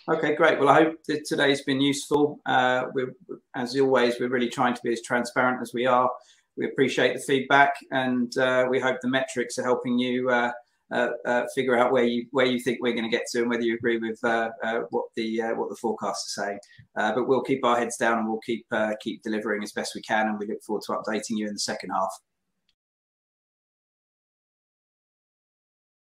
Okay, great. Well, I hope that today's been useful. As always, we're really trying to be as transparent as we are. We appreciate the feedback, and we hope the metrics are helping you figure out where you think we're going to get to, and whether you agree with what the forecasts are saying. But we'll keep our heads down, and we'll keep delivering as best we can, and we look forward to updating you in the second half.